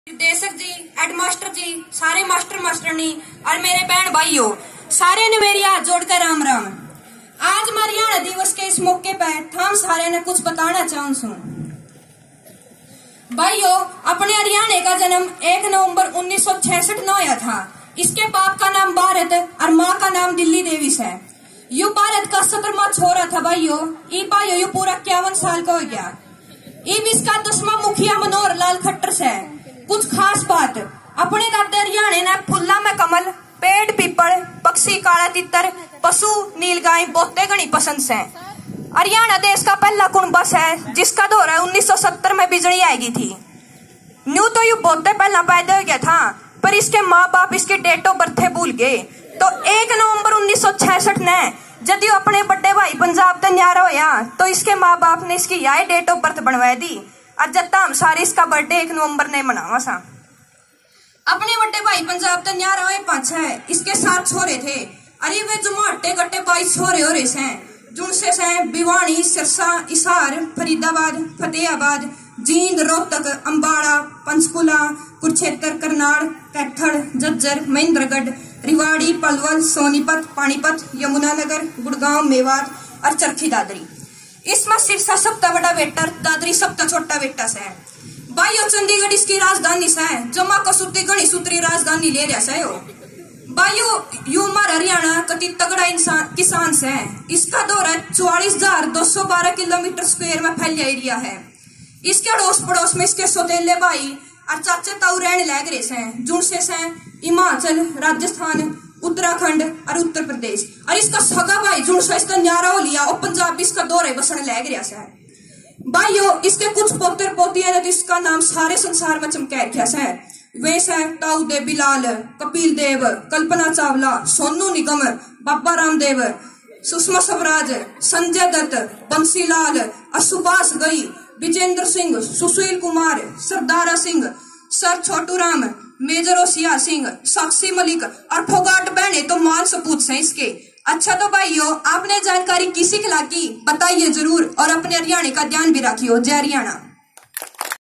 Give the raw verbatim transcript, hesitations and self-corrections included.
निर्देशक जी, हेडमास्टर जी, सारे मास्टर मास्टरनी और मेरे बहन भाइयों, सारे ने मेरी हाथ जोड़कर राम राम। आज हरियाणा दिवस के इस मौके पर हम सारे ने कुछ बताना चाहूँ सू भाइयों। अपने हरियाणा का जन्म एक नवंबर उन्नीस सौ छियासठ में हुआ था। इसके बाप का नाम भारत और माँ का नाम दिल्ली देवी है। यू भारत का सत्रहवां छोरा था भाइयों। ई भाइयों यू पूरा इक्यावन साल का हो गया। इब इसका दसवां मुखिया मनोहर लाल खट्टर से। कुछ खास बात, अपने दादा हरियाणा ने फुल्ला में कमल, पेड़ पीपल, पक्षी काला तितर, पशु नीलगाय बहुते घनी पसंद है। हरियाणा देश का पहला कुंबा है जिसका दौरा उन्नीस सौ सत्तर में बिजली आएगी थी। न्यू तो यू बहुते पहला पैदा हो गया था, पर इसके माँ बाप इसके डेट ऑफ बर्थ भूल गए। तो एक नवंबर उन्नीस सौ छियासठ ने जब यू अपने बड़े भाई पंजाब ते न्यारा होया तो इसके माँ बाप ने इसकी यह डेट ऑफ बर्थ बनवा दी। और जब हम सारे इसका बर्थडे एक नवंबर ने मनावा सा। अपने बड़े भाई पंजाब ते न्यारा हुए पांच है, इसके सात छोरे थे। अरे वे जुमाटे गट्टे बाईस छोरे हो रहे हैं, जिनसे से भिवानी, सिरसा, हिसार, फरीदाबाद, फतेहाबाद, जींद, रोहतक, अम्बाड़ा, पंचकुला, कुरुक्षेत्र, करनाल, कैथल, झज्जर, महेंद्रगढ़, रिवाड़ी, पलवल, सोनीपत, पानीपत, यमुनानगर, गुड़गांव, मेवात और चरखी दादरी। इसमें सिरसा सबसे बड़ा बेटा, दादरी सबसे छोटा बेटा से। भाइयों चंडीगढ़ इसकी राजधानी से, जमा कसूती गणी सूत्री राजधानी ले रहा से। भाइयों यू हमारा हरियाणा कति तगड़ा इंसान किसान से। इसका दौरा चौवालीस हजार दो सौ बारह किलोमीटर स्क्वायर में फैलिया एरिया है। इसके अड़ोस पड़ोस में इसके सौतेले भाई और चाचे ताऊ रहने लग रहे हैं, जिनसे से हिमाचल, राजस्थान, उत्तराखंड और उत्तर प्रदेश। और इसका सगा भाई जिनसे इसका न्यारा हो लिया और पंजाब इसका दौरे बसने लग रहा है। भाइयों इसके कुछ पोते पोतियां ने जिसका नाम सारे संसार में चमका रखा है। वे है ताऊ देव बिलाल, कपिल देव, कल्पना चावला, सोनू निगम, बाबा रामदेव, सुषमा स्वराज, संजय दत्त, बंसीलाल, सुभाष गई, विजेंद्र सिंह, सुशील कुमार, सरदारा सिंह, सर छोटू राम, मेजर ओसिया सिंह, साक्षी मलिक और फोगाट बहने तो मान सपूत है इसके। अच्छा तो भाइयों आपने जानकारी किसी खिला की बताइए जरूर और अपने हरियाणा का ध्यान भी रखियो। जय हरियाणा।